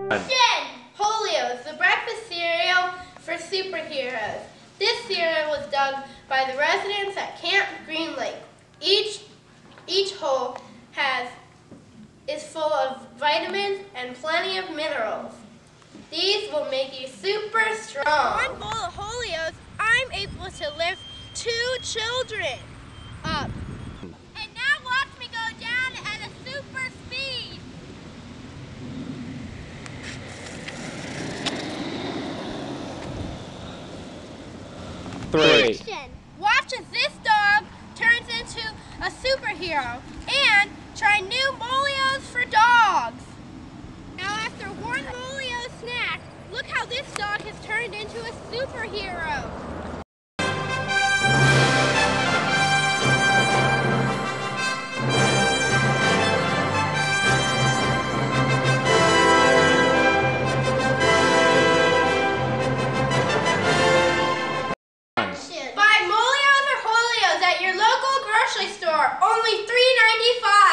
Polio's, the breakfast cereal for superheroes. This cereal was dug by the residents at Camp Green Lake. Each hole is full of vitamins and plenty of minerals. These will make you super strong. One bowl of Polio's, I'm able to lift 2 children up. And now watch me go down at a super speed. Watch as this dog turns into a superhero and try new Polio's for dogs. Now after one Polio snack, look how this dog has turned into a superhero. Buy Polio's or Polio's at your local grocery store, only $3.95.